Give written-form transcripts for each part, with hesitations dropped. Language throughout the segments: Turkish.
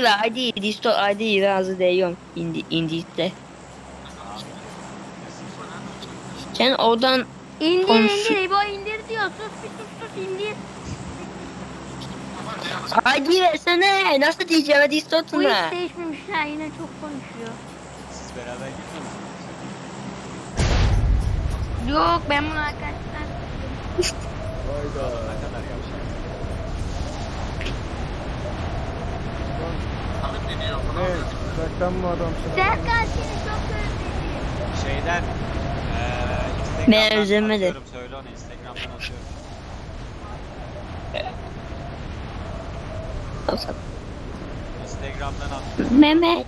ver ID. Discord ID razı değilim. İndiyse. Sen oradan İndir İbo indir diyor. Sus indir. ID versene. Nasıl diyeceğim Bu Discord'una? hiç değişmemiş ha, yine çok konuşuyor. Siz beraber gitmiyor musunuz? Yok ben bunu arkadaşlar. Hayda. Ne kadar yapacak? Ne? Uzaktan mı adamsın? Serkan seni çok özledim. Şeyden Ben Instagram'dan özlemedim. atıyorum, söyle ona Instagram'dan atıyorum. Instagram'dan atıyorum. Mehmet.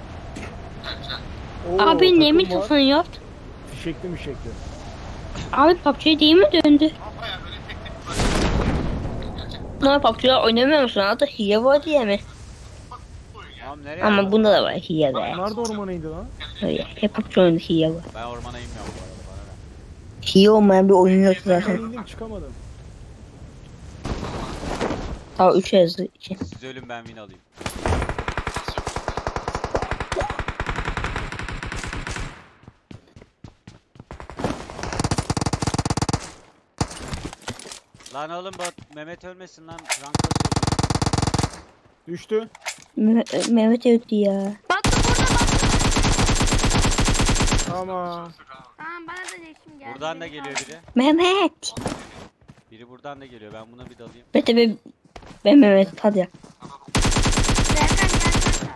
Oo, Abi ne takım mikrofon var. yok? Fişekli. Abi PUBG değil mi döndü? Ne PUBG'ler oynamıyor musun? Hatta hile var diye mi? Tamam nereye? Ama bunda da var hile de. Nerede ormanıydı lan? Öyle. Hep PUBG oyunda hile var. Ben ormana inmiyorum bu arada, bana ne? Hile olmayan bir oyun yok Ben zaten. indim çıkamadım. Ta 3 yazdı için. Siz ölün ben win alayım. Lan oğlum bot Mehmet ölmesin lan, rank basıyor. Düştü. Mehmet öldü ya. Baktı burada baktı. Ama Tamam bana da değişim geldi. Buradan da geliyor biri. Mehmet. Biri buradan da geliyor, ben buna bir dalayım. Ben Mehmet hadi ya. Serkan gel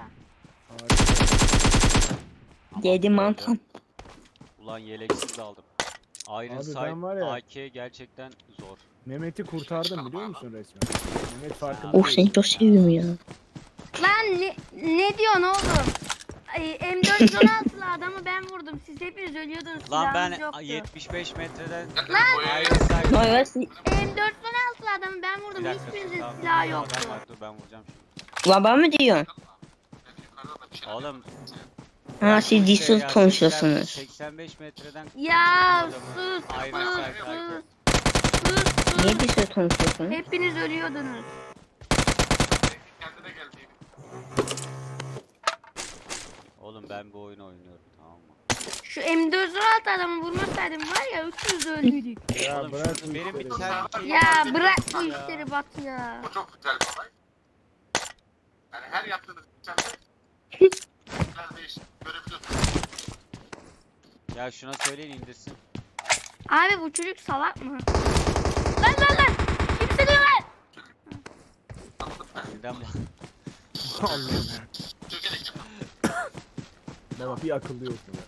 kanka. Yedi mantam. Ulan yeleksiz de aldım. Iron Abi Sight ben var ya- AK gerçekten zor. Mehmet'i kurtardım biliyor musun resmen? Mehmet farkında Oh değil. seni çok seviyorum ya. Lan ne diyorsun oğlum? M416'lı adamı ben vurdum. Siz hepiniz ölüyordunuz. Lan silahınız ben yoktu. 75 metreden Lan Iron Sight. Vay vay. M416'lı adamı ben vurdum. Bir dakika, Hiçbirinizin tamam, silahı adam yoktu. var, dur ben vuracağım şimdi. Baba mı diyorsun? Oğlum Ha siz şey Discord ya, konuşuyorsunuz. 85 metreden Ya Adamı sus Iron sus Sight AK. sus. Niye Discord konuşuyorsunuz? Hepiniz ölüyordunuz. Oğlum ben bu oyunu oynuyorum, tamam mı? Şu M416 adamı vurmasaydım var ya 300 öldüydük. Ya Oğlum bırak şu bu benim işleri. bir tane Ya bırak bu işleri Batu ya. O çok güzel bir olay. Yani her yaptığınız içeride biraz değişik görebiliyorsunuz. Ya şuna söyleyin indirsin. Abi bu çocuk salak mı? Lan. Kimse diyor lan. Birden Allah'ım. Baba bir akıllı yok ya.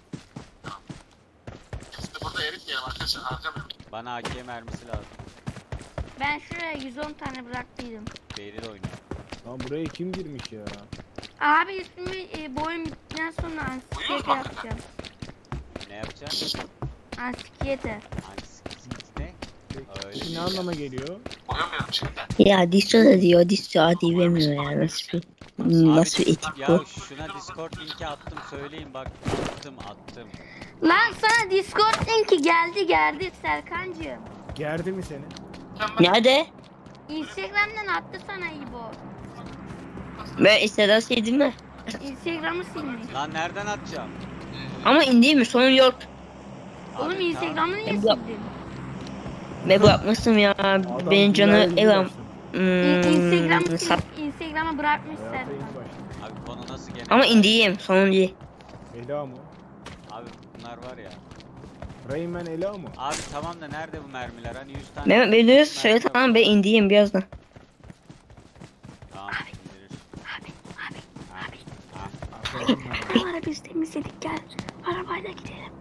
İşte burada eritmeyelim arkadaşlar, harcamayalım. bana AK mermisi lazım. Ben şuraya 110 tane bıraktıydım. Beril oynuyor. Lan buraya kim girmiş ya? Abi ismimi bu oyun bittikten sonra ansikiyete yapacağım. Ne yapacaksın? Ansikiyete. Ne? Peki ne anlama geliyor? Oynamayalım şimdi. Ya Discord'a diyor. Discord diyemiyor ya. Nasıl bir etik Ya bu? şuna Discord linki attım, söyleyin bak. Attım. Lan sana Discord linki geldi Serkancığım. Gerdi mi seni? Nerede? Instagram'dan attı sana İbo. Ben isteden sildim mi? Instagram'ı silmiş. Lan nereden atacağım? Ama indiğim mi? Sorun yok. Oğlum Abi, Instagram'ı niye Ben sildin? Ben bırakmıştım ya. Adam Benim canı dünyaya yeni evam. başladı. Instagram'ı Sat. Instagram'a bırakmış Hayata Serkan. yeni başladı. Abi konu nasıl gene? Ama indiğim. Sorun değil. Ela mı? Abi bunlar var ya. Rayman Ela mı? Abi tamam da nerede bu mermiler? Hani 100 tane. Mehmet beni mermi söyle var. tamam ben indiğim birazdan. Tamam indirir. Buraları biz temizledik gel. Arabayla gidelim.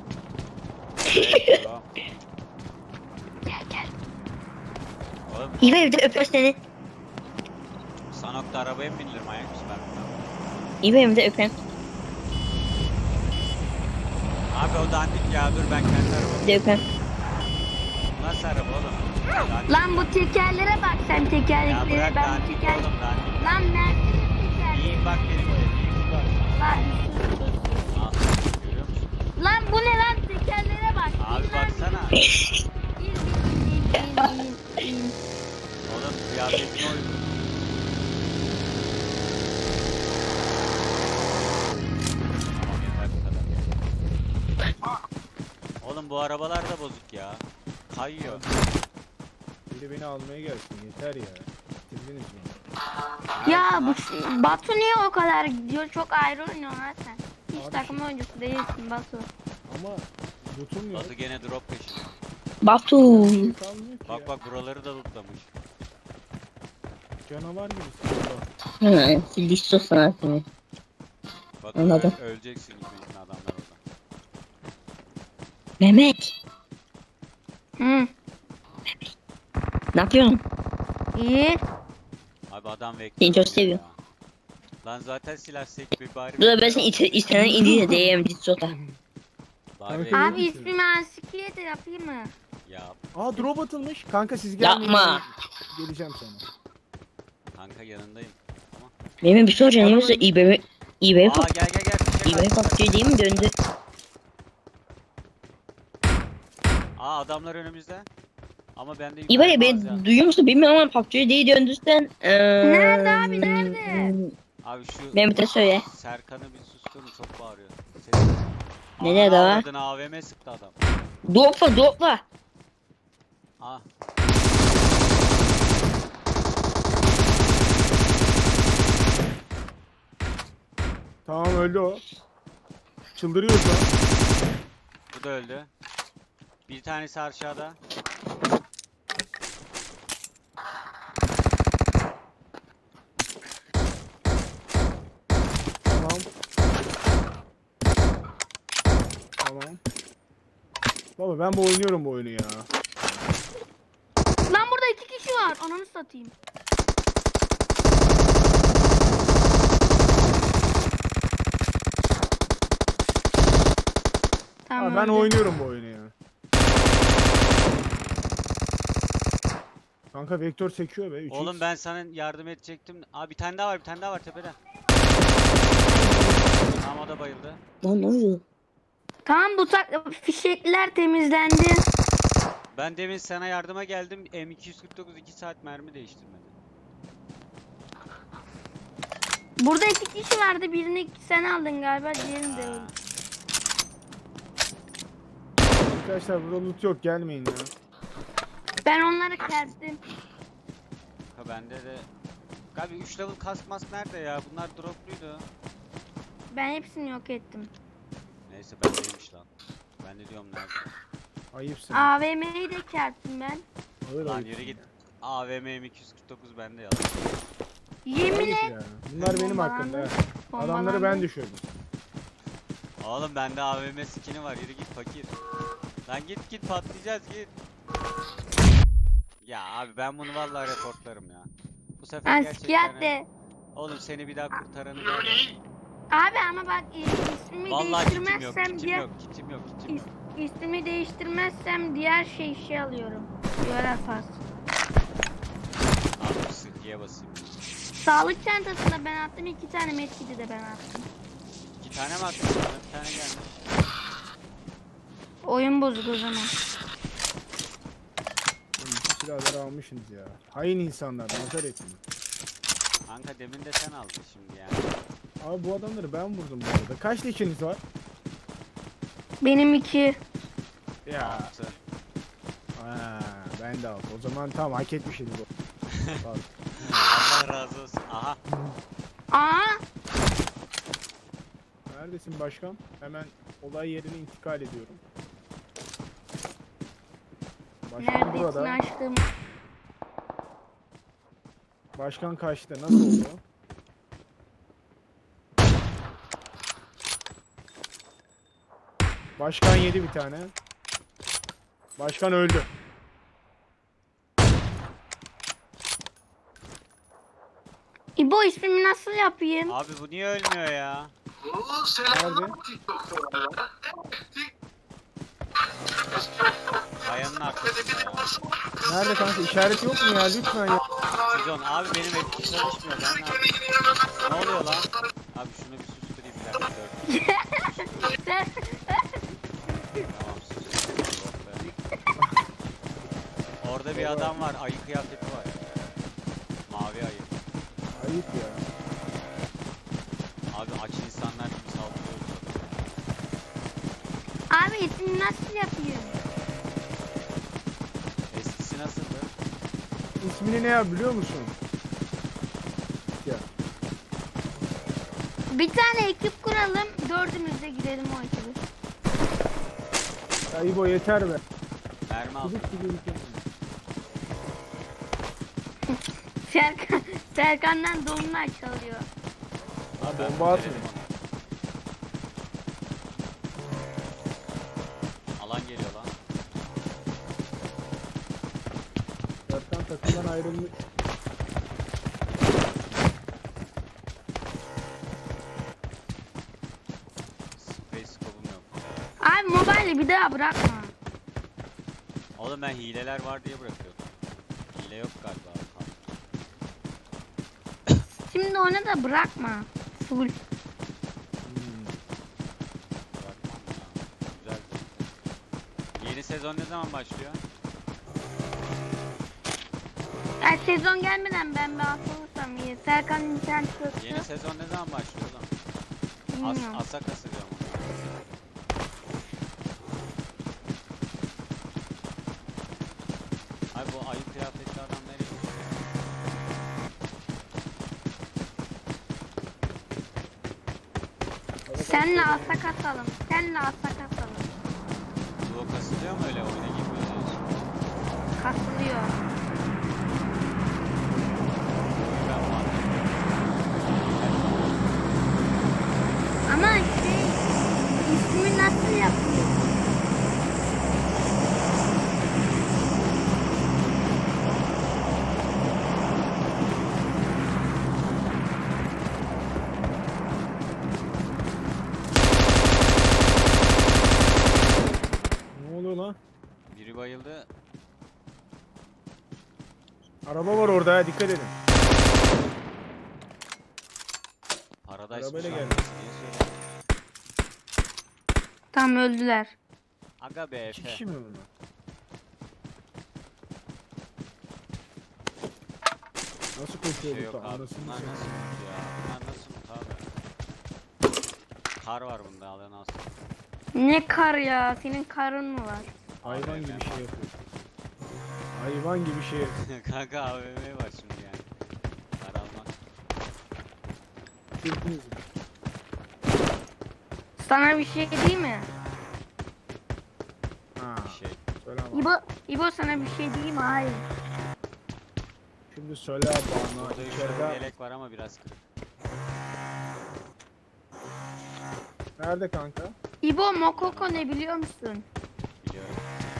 Tamam. Gel. Oğlum İyi evde öper seni. Sanok'ta arabaya mı binilir, manyak mısın ben bilmem. İyi evde öpen. Abi o dandik ya, dur ben kendi arabamı. De öpen. Nasıl araba oğlum? Dandik. Lan bu tekerlere bak sen Ya tekerleklere bırak ben bu dandik teker... oğlum, dandik. Lan Mercedes tekerlekleri. İyi bak benim öyle, iyi bak. Lan, Al, görüyor musun? lan bu ne lan tekerlere bak. Abi İn lan. baksana. İn. Oğlum kıyafetine uygun. bu arabalar da bozuk ya. Kayıyor. Biri beni almaya gelsin yeter ya. Bitirdiniz beni. Ya bu Batu niye o kadar gidiyor? Çok ayrı oynuyorsun ha sen. Hiç Abi takım oyuncusu değilsin Batu. Ama lootum yok. Batu gene drop peşinde. Batu. Bir şey kalmıyor ki ya. Bak buraları da lootlamış. Canavar gibisin. Allah. Hı, listo sanatını. Batu Anladım. öleceksin gitmeyin adamlar orada. Mehmet. Hı. Ne yapıyorsun? İyi. Abi adam vektör. Seni çok oynuyor seviyorum. ya. Lan zaten silah sekti bari. Bu da ben seni istenen indiğine değeyim Discord'a. Bari Kanka, Abi iyi misin? ismimi ansikliyete yapayım mı? ya Aa drop atılmış. Kanka siz gelmeyin. Yapma. ben Geleceğim sonra. kanka yanındayım. Tamam. Benim bir soru canım yoksa İBB Aa gel. İBB PUBG değil mi döndü? Aa adamlar önümüzde. Ama ben de İBB yukarı ben bazı ya. duyuyor musun bilmiyorum ama PUBG değil döndüysen. Nerede abi, nerede? Abi şu Mehmet'e söyle. Serkan'ı bir susturun çok bağırıyor. Ses. Nereye daha? Avradını AVM sıktı adam. Dopla. Ah. Tamam öldü o. Çıldırıyor şu an. Bu da öldü. Bir tanesi aşağıda. Tamam. Tamam. Baba ben bu oynuyorum bu oyunu ya. Lan burada 2 kişi var. Ananı satayım. Tamam. Aa, ben öldü. oynuyorum bu oyunu ya. Kanka vektör sekiyor be. 3x. Oğlum ben sana yardım edecektim. Aa bir tane daha var tepede. Tamam o da bayıldı. Lan ne oluyor? Tamam bu fişekler temizlendi. Ben demin sana yardıma geldim. M249 2 saat mermi değiştirmedi. Burada 2 kişi vardı. Birini sen aldın galiba. Diğerini de Ha. öldü. Arkadaşlar burada loot yok gelmeyin ya. Ben onları kestim. Kanka bende de. Abi 3 level kask mask nerede ya? Bunlar dropluydu. Ben hepsini yok ettim. Neyse bendeymiş lan. Ben de diyorum nerede? Ayıpsın. AVM'yi de kestim ben. Ağır Lan ayıpsın yürü git. ya. AVM M249 bende ya. Yemin Ayıp et. ya. Bunlar benim Bombalandı. hakkımda. ha. Bombalandı. Adamları ben düşürdüm. Oğlum bende AVM skin'i var. Yürü git fakir. Lan git patlayacağız git. Ya abi ben bunu vallahi reportlarım ya. Bu sefer Ben gerçekten. psikiyatri. Oğlum seni bir daha kurtaranı görmedim. Abi ama bak ismimi Vallahi kitim yok, değiştirmezsem kitim diğer yok, kitim yok, kitim yok. ismimi değiştirmezsem diğer şey alıyorum. Görev pas. Abi sıkıya basayım. Sağlık çantasında ben attım, 2 tane medkit'i de ben attım. 2 tane mi attın? Bana bir tane geldi. Oyun bozuk o zaman. Oğlum, bu silahları almışsınız ya. Hain insanlar nazar ettin. Kanka demin de sen aldın şimdi yani. Abi bu adamları ben vurdum bu arada. Kaç leşiniz var? Benim 2. Ya. Altı. Ben de aldım. O zaman tamam hak etmişiz bu. Pardon. Allah razı olsun. Aha. Aa, Neredesin başkan? Hemen olay yerine intikal ediyorum. Başkan neredesin burada. aşkım? Başkan kaçtı. Nasıl oldu? Başkan yedi bir tane. Başkan öldü. İbo ismimi nasıl yapayım? Abi bu niye ölmüyor ya? Oo, selamlar Nerede? TikTok'ta. Kayanın arkasında ya. Nerede kanka? İşaret yok mu ya? Lütfen ya. Sizon abi benim etki çalışmıyor. Ben ne yapayım? Ne oluyor lan? Abi şunu bir susturayım bir dakika. Sen- Tamam sustum. Orada bir adam var. Ayı kıyafeti var. Mavi ayı. Ayıp ya. Abi aç insanlar gibi saldırıyor. Abi ismini nasıl yapayım? Eskisi nasıldı? İsmini ne ya biliyor musun? Ya. Bir tane ekip kuralım. Dördümüz de girelim o ekibi. Ya İbo yeter be. Mermi al. Gidip gidelim. Serkan'dan dolunay çalıyor. Ha Ben bomba atma. verelim onu. Alan geliyor lan. Serkan takımdan ayrılmış. Space scope'um yok. Abi mobile'i bir daha bırakma. Oğlum ben hileler var diye bırakıyorum. Hile yok galiba. Şimdi onu da bırakma. Full. Bırakmam ya. Güzel. Yeni sezon ne zaman başlıyor? Yani sezon gelmeden ben bir atılırsam iyi. Serkan'ın internet Yeni yoktu. sezon ne zaman başlıyor oğlum? Bilmiyorum. Asa kasacağım. Ay bu ayı kıyafetli adam nereye gidiyor? Senle asak atalım. Senle asak atalım. Duo kasılıyor mu öyle oyuna girmiyor? Kasılıyor. Ben var. Ama ismi nasıl yapıyor? Ne oluyor lan? Biri bayıldı. Araba var orada ha dikkat edin. Paradise Arabayla kuşağı geldi. diye söyledi. Tam öldüler. Aga be İki Efe. kişi mi bunlar? Nasıl Bir şey koşuyor yok bu? abi. Anasını Bunlar satayım. nasıl mut ya? Bunlar nasıl mut abi? Kar var bunda alan alsın. Ne kar ya? Senin karın mı var? Hayvan gibi şey yapıyor. Hayvan gibi şey yapıyor. Kanka AVM var şimdi yani. Kar almak. Girdiniz mi? Sana bir şey diyeyim mi? Ha, Bir şey. söyle ama. İbo sana bir şey diyeyim mi? Hayır. Şimdi söyle bana Burada 3 içeride. yelek var ama biraz kırık. Nerede kanka? İbo Mokoko ne biliyor musun? Biliyorum.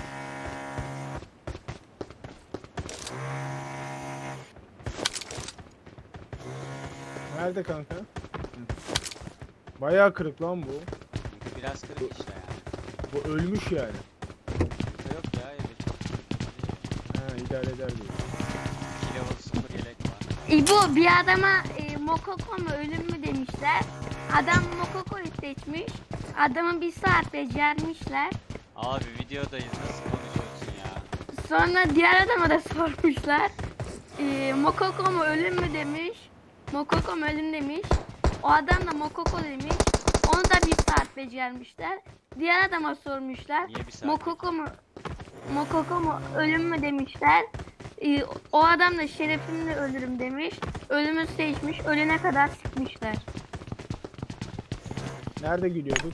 Nerede kanka? Hı. Bayağı kırık lan bu. Çünkü biraz kırık işte yani. Bu ölmüş yani. Burada yok ya yelek. He idare eder diyor. 2 level 0 yelek var. İbo bir adama Mokoko mu ölüm mü demişler. Adam Mokoko'yu seçmiş. Adamı bir saat becermişler. Abi videodayız nasıl konuşuyorsun ya? Sonra diğer adama da sormuşlar. Mokoko mu ölüm mü demiş. Mokoko mu ölüm demiş. O adam da Mokoko demiş. Onu da bir saat becermişler. Diğer adama sormuşlar. Niye bir saat Mokoko mu ölüm mü demişler. O adam da şerefimle ölürüm demiş. Ölümü seçmiş. Ölene kadar sıkmışlar. Nerede gülüyorduk?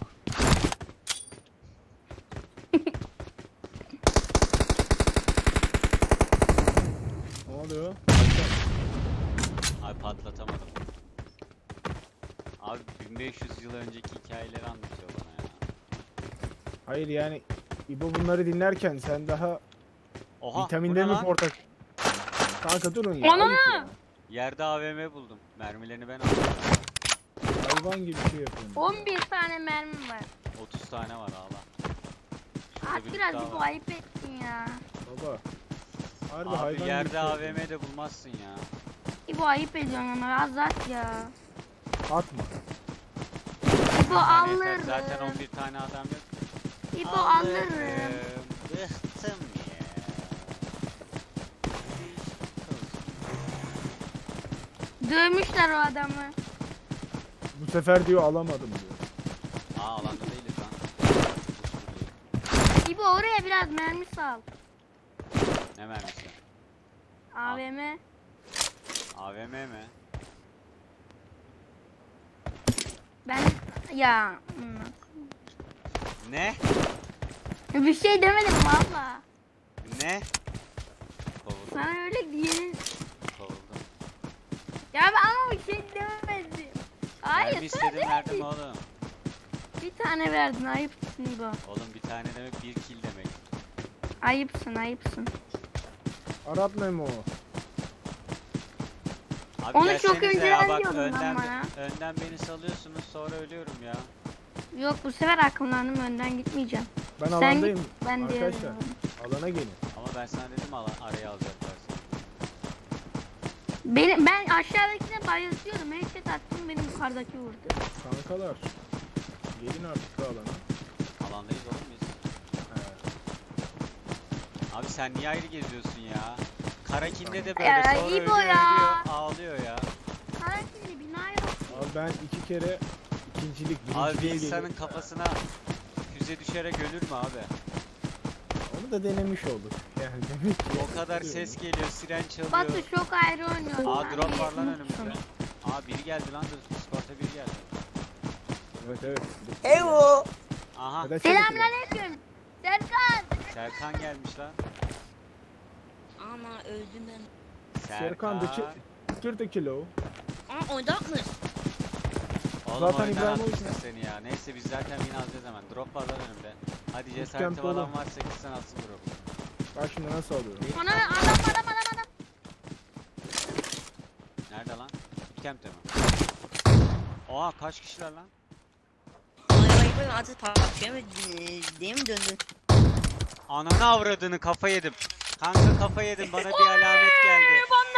Ne oluyor? Abi patlatamadım. Abi 1500 yıl önceki hikayeleri anlatıyor bana ya. Hayır yani İbo bunları dinlerken sen daha Oha bu vitaminleri ne mi lan? portak? Kanka durun ya. Onu ayıp mu? ya. Yerde AVM buldum. Mermilerini ben aldım. Hayvan gibi şey yapıyorsun. 11 tane mermim var. 30 tane var ağla. Şurada At bir biraz daha bu var. ayıp ettin ya. Baba. Harbi Abi hayvan gibi yerde şey yapıyorsun. AVM de bulmazsın ya. İbo ayıp ediyorsun ama az at ya. Atma. İbo Yani yeter, alırım. zaten 11 tane adam yok. İbo alırım. Bıktım ya. Dövmüşler o adamı. Bu sefer diyor alamadım diyor. Aa alanda değiliz lan. İbo oraya biraz mermi sal. Ne mermisi? AVM. AVM mi? Ben ya Ne? bir şey demedim valla. Ne? Kovuldum. Sana öyle diyelim. Kovuldum. Ya ben ama bir şey demedim. Hayır Mermi sana istedim verdim demedim. oğlum. Bir tane verdin ayıpsın İbo. Oğlum bir tane demek bir kill demek. Ayıpsın ayıpsın. Arap Memo. Abi Onu çok gelsenize önceden ya, bak diyordun lan önden, bana. önden beni salıyorsunuz sonra ölüyorum ya. Yok bu sefer akıllandım önden gitmeyeceğim. Ben Sen alandayım. git, ben diğer Arkadaşlar alana gelin. Ama ben sana dedim araya alacaklar seni. Ben aşağıdakine bayılıyordum. Headshot attım benim yukarıdaki vurdu. Kankalar. Gelin artık da alana. Alandayız oğlum biz. He. Abi sen niye ayrı geziyorsun ya? Karakinde de böyle Ya, sonra İbo ölüyor, ya. ölüyor, ağlıyor ya. Karakterli bina yok. Abi ben 2 kere ikincilik, Abi bir birinciliğe insanın gelip- kafasına füze düşerek ölür mü abi? Onu da denemiş olduk. Yani demek ki. O kadar ses geliyor, siren çalıyor. Batu çok ayrı oynuyor. Aa Sen drop var lan yetmişsin. önümüzde. Aa biri geldi lan, Discord'a biri geldi. Evet evet. Evo. Aha Neden Selamünaleyküm. Serkan. Serkan gelmiş lan. Ana öldüm ben. Serkan da 40 kilo. Aa oynatmış. Oğlum Zaten oyundan İbrahimovic atmışsın ne? seni ya. Neyse biz zaten win alacağız hemen. Drop var lan önümde. Hadi Bootcamp cesareti dolu. olan varsa gitsen atsın drop'u. Bak şimdi nasıl alıyorum. Adam. Nerede lan? Bootcamp'te mi? Oha kaç kişiler lan? Ay artık PUBG'ye mi diye mi döndün? Ananı avradını kafa yedim. Kanka kafa yedim, bana bir alamet geldi.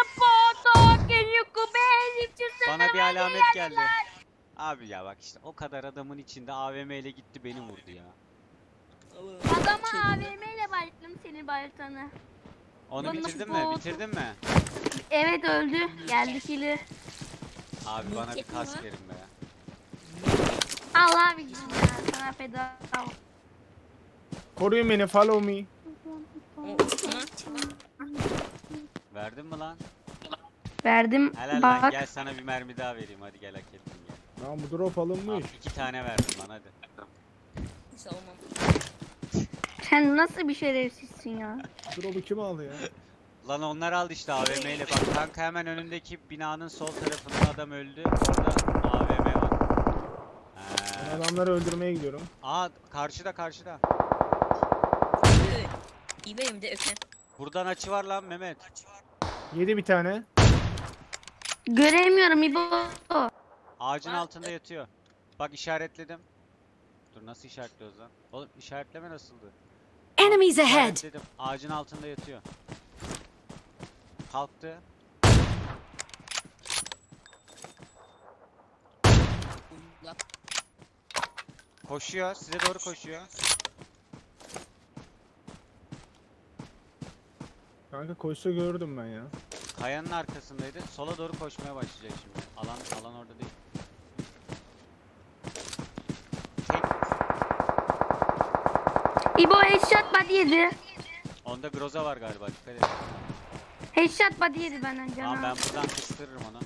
Bana bir alamet geldi. Abi ya bak işte o kadar adamın içinde AVM ile gitti beni vurdu ya. Adama AVM ile bayılttım seni bayıltanı. Onu Bana bitirdin nasıl mi? oldu? Bitirdin mi? Evet öldü. Geldi kili. Abi bana bir Roket mi kask var? verin be. Allah bilsin ya sana feda ol. Koruyun beni, follow me. Verdin mi lan? Verdim. Helal lan, Bak. gel sana bir mermi daha vereyim, hadi gel, hak ettin gel. Lan bu drop Al, alınmış. 2 tane verdim lan hadi. Neyse olmam. Sen nasıl bir şerefsizsin ya? Drop'u kim aldı ya? Lan onlar aldı işte AVM ile, bak kanka hemen önündeki binanın sol tarafında adam öldü. Orada AVM var. Ben adamları öldürmeye gidiyorum. Aa karşıda. İyi benim de öpem. Buradan açı var lan Mehmet. Yedi bir tane. Göremiyorum İbo. Ağacın altında yatıyor. Bak işaretledim. Dur nasıl işaretliyoruz lan? Oğlum işaretleme nasıldı? Enemies ahead! İşaretledim. Ağacın altında yatıyor. Kalktı. Koşuyor. Size doğru koşuyor. Kanka koşsa gördüm ben ya. Kayanın arkasındaydı. Sola doğru koşmaya başlayacak şimdi. Alan orada değil. Tek. İbo headshot body yedi. Onda groza var galiba. Dikkat et. Headshot body yedi benden Tamam canım. ben buradan kıstırırım onu.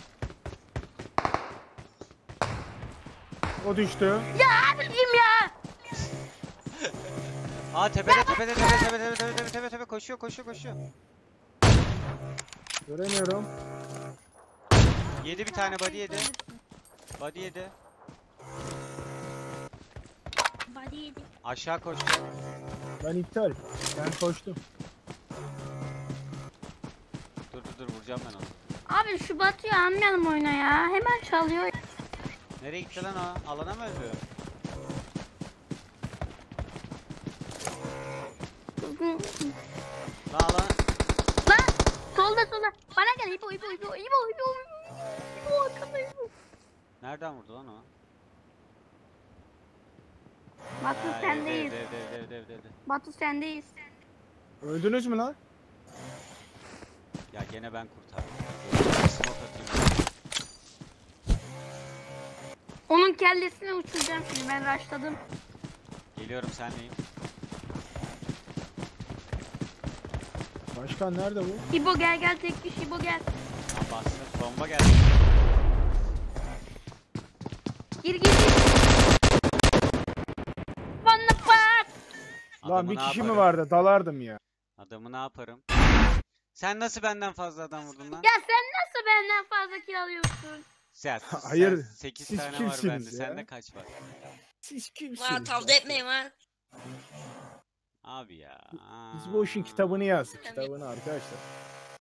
O düştü. Abicim ya. Aa tepede koşuyor. Göremiyorum. Yedi bir tane body yedi. Body yedi. Body yedi. Aşağı koştu. Ben iptal. Ben koştum. Dur vuracağım ben onu. Abi şu Batu'yu almayalım oyuna ya. Hemen çalıyor. Nereye gitti lan o? Alana mı öldü? Lan alana... Lan solda. Bana gel İbo. İbo arkada İbo. Nereden vurdu lan o? Batu Ha, sendeyiz. evde. Batu sendeyiz. Öldünüz mü lan? Ya gene ben kurtardım. Smoke atayım. Onun kellesini uçuracağım şimdi ben rushladım. Geliyorum senleyim. Başkan nerede bu? İbo gel tek düş İbo gel. Ha, bastım. Bomba geldi. Gir. Bana bak. Lan Adamı bir ne kişi mi yaparım? vardı? Dalardım ya. Adamı ne yaparım? Sen nasıl benden fazla adam vurdun lan? Ya sen nasıl benden fazla kill alıyorsun? Ya, Hayır, 8 siz tane var kimsiniz bende. ya? Sende kaç var? Siz Lan kimsiniz? tavla etmeyin lan. Abi ya. Biz bu işin kitabını yazdık. Kitabını arkadaşlar.